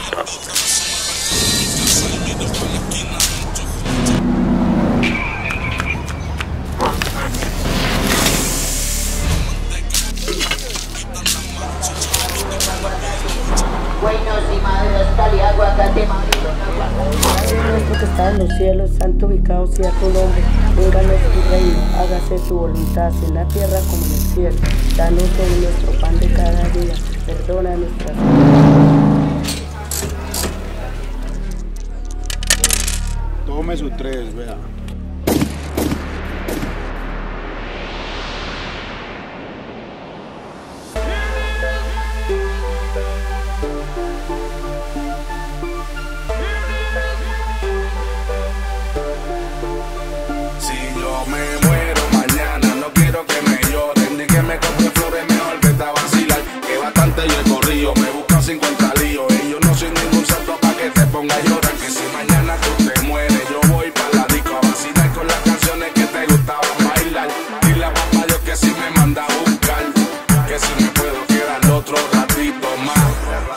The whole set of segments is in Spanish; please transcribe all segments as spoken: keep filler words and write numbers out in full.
Padre nuestro que estás en los cielos, santo ubicado sea tu nombre. Venga a nuestro reino, hágase tu voluntad en la tierra como en el cielo. Danos hoy nuestro pan de cada día, perdona nuestras ofensas. Tome su tres, vea. cincuenta líos, y yo no soy ningún santo pa' que te ponga a llorar. Que si mañana tú te mueres, yo voy pa' la disco a vacilar con las canciones que te gustaban bailar. Dile a papá Dios que si me manda a buscar, que si me puedo quedar otro ratito más,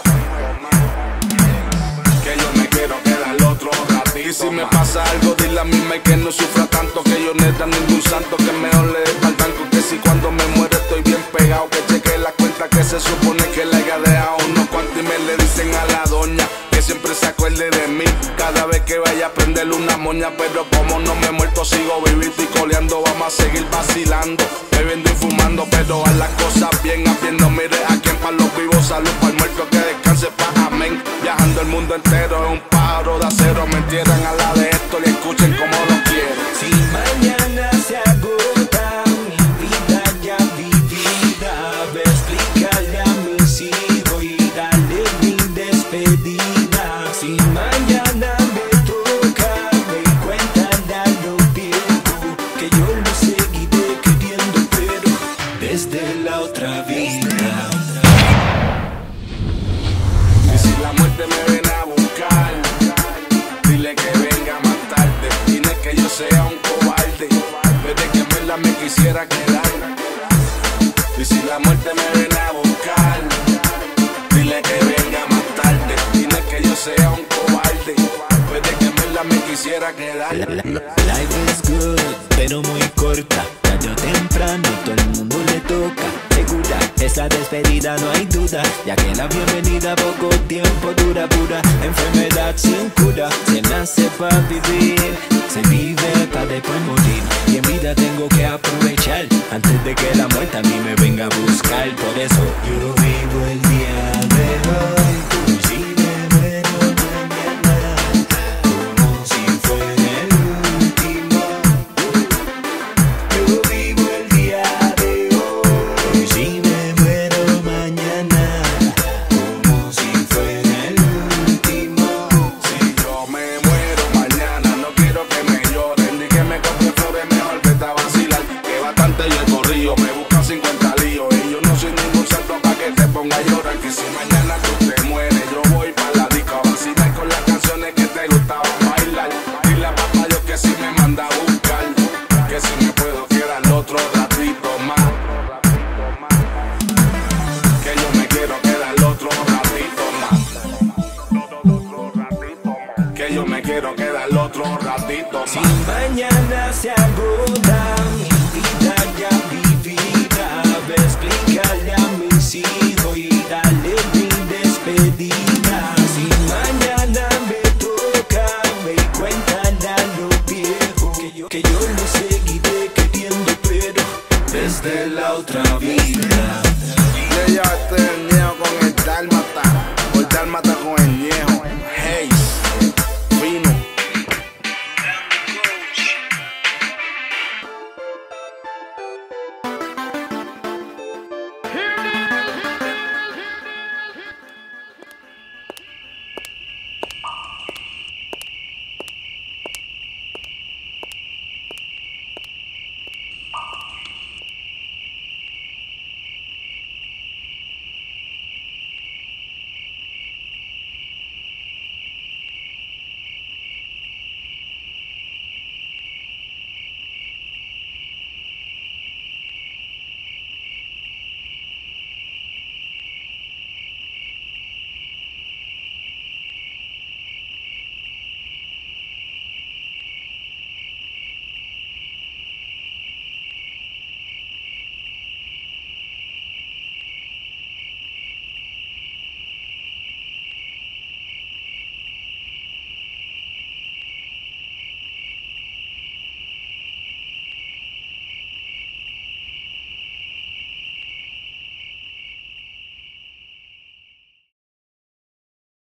que yo me quiero quedar otro ratito. Y si me pasa algo, dile a mi y que no sufra tanto, que yo neta ningún santo, que mejor le dé pa'l banco. Que si cuando me muero estoy bien pegado, que cheque la cuenta que se supone que le haya dejado unos cuantos. Y me le dicen a la doña que siempre se acuerde de mí cada vez que vaya a prenderle una moña. Pero como no me he muerto, sigo vivito y coleando. Vamos a seguir vacilando, bebiendo y fumando, pero a las cosas bien, haciendo mire a quien pa' los vivos, salud para el muerto, que descanse pa' amén. Viajando el mundo entero es un pájaro de acero. Me entierran a la de esto y escuchen como lo quiero. Si mañana se agota mi vida ya vivida, ve a explicarle a mis hijos y darle mi despedida. Si mañana me toca, me cuenta de lo viejo, que yo lo seguiré queriendo, pero desde la otra vida. Y si la muerte me viene a buscar, dile que venga más tarde. Y no es que yo sea un cobarde, pero que en verdad me quisiera quedar. Y si la muerte me viene a buscar, dile que venga más tarde. Y no es que yo sea un cobarde, pero que en verdad me quisiera quedar. Life is good, pero muy corta. Tarde o temprano todo el mundo le toca. Segura, esa despedida no hay duda, ya que la bienvenida poco tiempo dura. Pura enfermedad sin cura. Se nace pa' vivir, se vive pa' después morir. Y en vida tengo que aprovechar antes de que la muerte a mí me venga a buscar. Por eso yo vivo el día de hoy, como si me muero mañana, como si fuera el último. Yo vivo el día de hoy, si me muero mañana, como si fuera el último. Si yo me muero mañana, no quiero que me lloren ni que me compre flores, mejor vete a vacilar. Que bastante yo he corrido, me buscan cincuenta líos, y yo no soy ningún santo pa' que te ponga a llorar. Que si mañana tú te mueres, yo voy pa' la disco a vacilar con las canciones que te gustaban bailar. Dile a papá Dios que si me manda a buscar, que si me puedo quedar otro ratito más, que yo me quiero quedar otro ratito más, que yo me quiero quedar otro ratito Si más. mañana se agota mi vida ya vivida, ve a explicarle a mis hijos y darle mi despedida. Si mañana me toca, me cuenta de lo viejo, que yo, que yo lo seguiré queriendo, pero desde la otra vida. Y ella tenía con el dálmata.